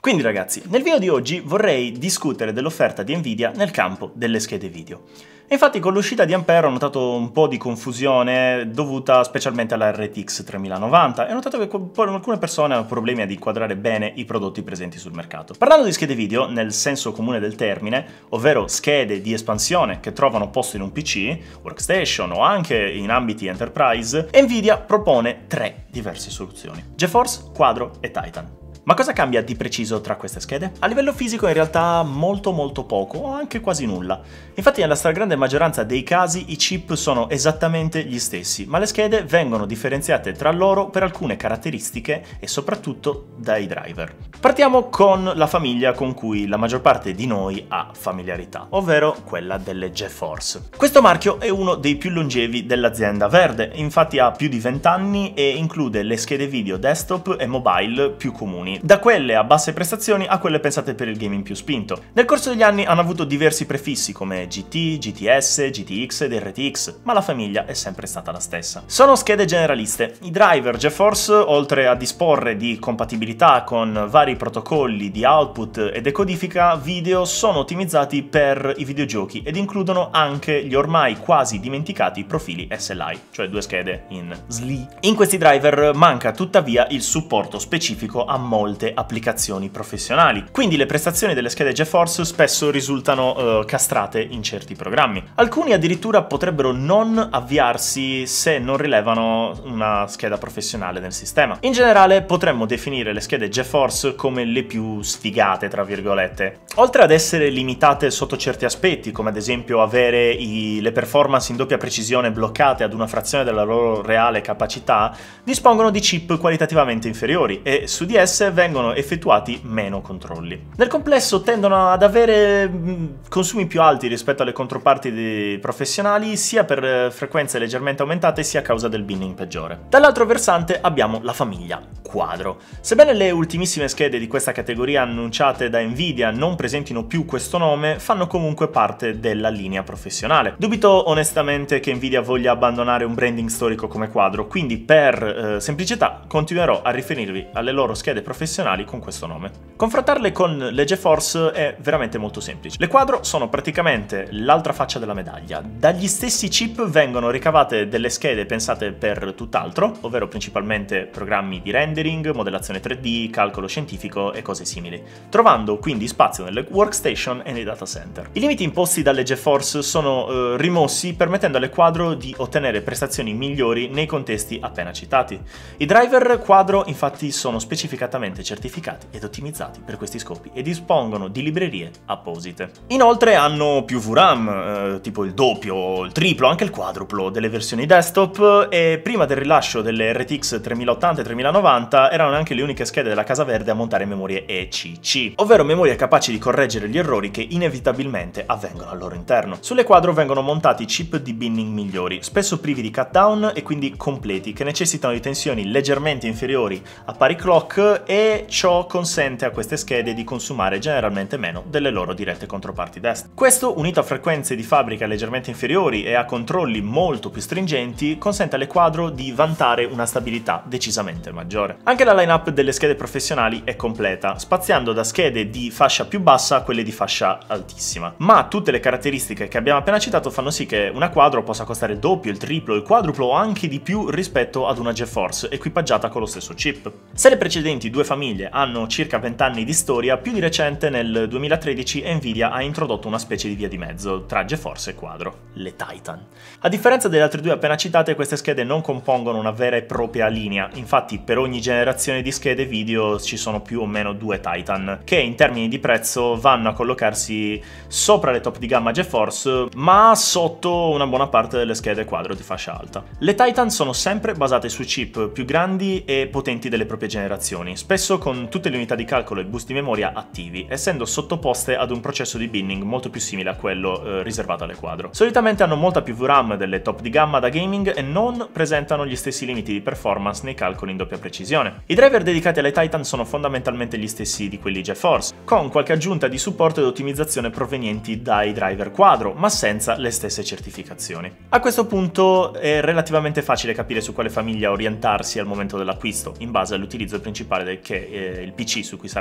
Quindi ragazzi, nel video di oggi vorrei discutere dell'offerta di Nvidia nel campo delle schede video. Infatti con l'uscita di Ampere ho notato un po' di confusione dovuta specialmente alla RTX 3090 e ho notato che alcune persone hanno problemi ad inquadrare bene i prodotti presenti sul mercato. Parlando di schede video, nel senso comune del termine, ovvero schede di espansione che trovano posto in un PC, workstation o anche in ambiti enterprise, Nvidia propone tre diverse soluzioni: GeForce, Quadro e Titan. Ma cosa cambia di preciso tra queste schede? A livello fisico in realtà molto poco, o anche quasi nulla. Infatti nella stragrande maggioranza dei casi i chip sono esattamente gli stessi, ma le schede vengono differenziate tra loro per alcune caratteristiche e soprattutto dai driver. Partiamo con la famiglia con cui la maggior parte di noi ha familiarità, ovvero quella delle GeForce. Questo marchio è uno dei più longevi dell'azienda verde, infatti ha più di 20 anni e include le schede video desktop e mobile più comuni, da quelle a basse prestazioni a quelle pensate per il gaming più spinto. Nel corso degli anni hanno avuto diversi prefissi come GT, GTS, GTX ed RTX, ma la famiglia è sempre stata la stessa. Sono schede generaliste. I driver GeForce, oltre a disporre di compatibilità con vari protocolli di output e decodifica video, sono ottimizzati per i videogiochi ed includono anche gli ormai quasi dimenticati profili SLI, cioè due schede in SLI. In questi driver manca tuttavia il supporto specifico a molte applicazioni professionali, quindi le prestazioni delle schede GeForce spesso risultano castrate in certi programmi. Alcuni addirittura potrebbero non avviarsi se non rilevano una scheda professionale nel sistema. In generale potremmo definire le schede GeForce come le più sfigate, tra virgolette. Oltre ad essere limitate sotto certi aspetti, come ad esempio avere le performance in doppia precisione bloccate ad una frazione della loro reale capacità, dispongono di chip qualitativamente inferiori e su di esse vengono effettuati meno controlli. Nel complesso tendono ad avere consumi più alti rispetto alle controparti professionali, sia per frequenze leggermente aumentate sia a causa del binning peggiore. Dall'altro versante abbiamo la famiglia Quadro. Sebbene le ultimissime schede di questa categoria annunciate da Nvidia non presentino più questo nome, fanno comunque parte della linea professionale. Dubito onestamente che Nvidia voglia abbandonare un branding storico come Quadro, quindi per semplicità continuerò a riferirvi alle loro schede professionali con questo nome. Confrontarle con le GeForce è veramente molto semplice. Le Quadro sono praticamente l'altra faccia della medaglia. Dagli stessi chip vengono ricavate delle schede pensate per tutt'altro, ovvero principalmente programmi di rendering, modellazione 3D, calcolo scientifico e cose simili, trovando quindi spazio nelle workstation e nei data center. I limiti imposti dalle GeForce sono rimossi, permettendo alle Quadro di ottenere prestazioni migliori nei contesti appena citati. I driver Quadro infatti sono specificatamente certificati ed ottimizzati per questi scopi e dispongono di librerie apposite. Inoltre hanno più VRAM, tipo il doppio, il triplo, anche il quadruplo delle versioni desktop, e prima del rilascio delle RTX 3080 e 3090 erano anche le uniche schede della casa verde a montare memorie ECC, ovvero memorie capaci di correggere gli errori che inevitabilmente avvengono al loro interno. Sulle Quadro vengono montati chip di binning migliori, spesso privi di cut down e quindi completi, che necessitano di tensioni leggermente inferiori a pari clock, e ciò consente a queste schede di consumare generalmente meno delle loro dirette controparti desktop. Questo, unito a frequenze di fabbrica leggermente inferiori e a controlli molto più stringenti, consente alle Quadro di vantare una stabilità decisamente maggiore. Anche la lineup delle schede professionali è completa, spaziando da schede di fascia più bassa a quelle di fascia altissima, ma tutte le caratteristiche che abbiamo appena citato fanno sì che una Quadro possa costare il doppio, il triplo, il quadruplo o anche di più rispetto ad una GeForce equipaggiata con lo stesso chip. Se le precedenti due famiglie hanno circa 20 anni di storia, più di recente nel 2013 Nvidia ha introdotto una specie di via di mezzo tra GeForce e Quadro, le Titan. A differenza delle altre due appena citate, queste schede non compongono una vera e propria linea, infatti per ogni generazione di schede video ci sono più o meno due Titan, che in termini di prezzo vanno a collocarsi sopra le top di gamma GeForce, ma sotto una buona parte delle schede Quadro di fascia alta. Le Titan sono sempre basate su chip più grandi e potenti delle proprie generazioni, spesso con tutte le unità di calcolo e bus di memoria attivi, essendo sottoposte ad un processo di binning molto più simile a quello riservato alle Quadro. Solitamente hanno molta più VRAM delle top di gamma da gaming e non presentano gli stessi limiti di performance nei calcoli in doppia precisione. I driver dedicati alle Titan sono fondamentalmente gli stessi di quelli GeForce, con qualche aggiunta di supporto ed ottimizzazione provenienti dai driver Quadro, ma senza le stesse certificazioni. A questo punto è relativamente facile capire su quale famiglia orientarsi al momento dell'acquisto, in base all'utilizzo principale che il PC su cui sarà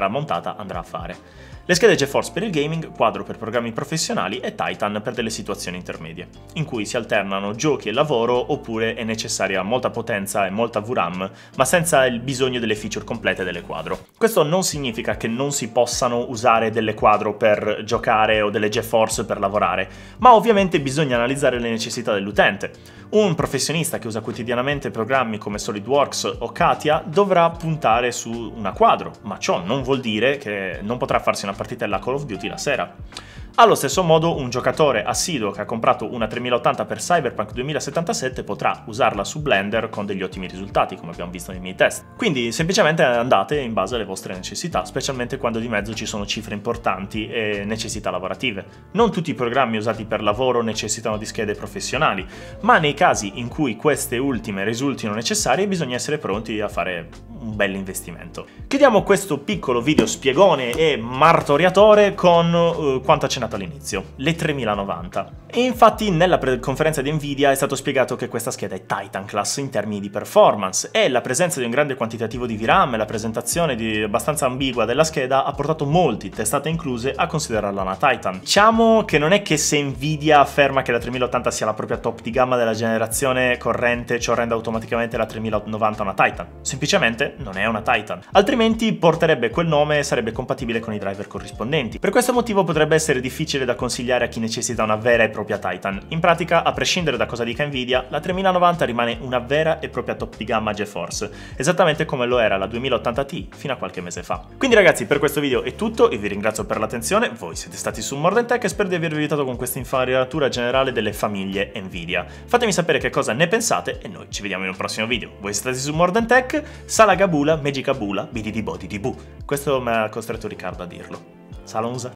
terrà montata andrà a fare. Le schede GeForce per il gaming, Quadro per programmi professionali e Titan per delle situazioni intermedie, in cui si alternano giochi e lavoro oppure è necessaria molta potenza e molta VRAM, ma senza il bisogno delle feature complete delle Quadro. Questo non significa che non si possano usare delle Quadro per giocare o delle GeForce per lavorare, ma ovviamente bisogna analizzare le necessità dell'utente. Un professionista che usa quotidianamente programmi come SolidWorks o Katia dovrà puntare su una Quadro, ma ciò non vuol dire che non potrà farsi una partitella Call of Duty la sera. Allo stesso modo, un giocatore assiduo che ha comprato una 3080 per Cyberpunk 2077 potrà usarla su Blender con degli ottimi risultati, come abbiamo visto nei miei test. Quindi semplicemente andate in base alle vostre necessità, specialmente quando di mezzo ci sono cifre importanti e necessità lavorative. Non tutti i programmi usati per lavoro necessitano di schede professionali, ma nei casi in cui queste ultime risultino necessarie bisogna essere pronti a fare un bel investimento. Chiudiamo questo piccolo video spiegone e martoriatore con quanto accennato all'inizio, le 3090. E infatti nella conferenza di Nvidia è stato spiegato che questa scheda è Titan Class in termini di performance e la presenza di un grande quantitativo di VRAM e la presentazione abbastanza ambigua della scheda ha portato molti, testate incluse, a considerarla una Titan. Diciamo che non è che se Nvidia afferma che la 3080 sia la propria top di gamma della generazione corrente ciò renda automaticamente la 3090 una Titan, semplicemente non è una Titan, altrimenti porterebbe quel nome e sarebbe compatibile con i driver corrispondenti. Per questo motivo potrebbe essere difficile da consigliare a chi necessita una vera e propria Titan. In pratica, a prescindere da cosa dica Nvidia, la 3090 rimane una vera e propria top di gamma GeForce, esattamente come lo era la 2080 Ti fino a qualche mese fa. Quindi ragazzi, per questo video è tutto, io vi ringrazio per l'attenzione, voi siete stati su More Than Tech e spero di avervi aiutato con questa infarinatura generale delle famiglie Nvidia. Fatemi sapere che cosa ne pensate e noi ci vediamo in un prossimo video. Voi siete stati su More Than Tech, Salagabula, Magicabula, Bididi Bodi di Bu. Questo mi ha costretto Riccardo a dirlo. Salonza.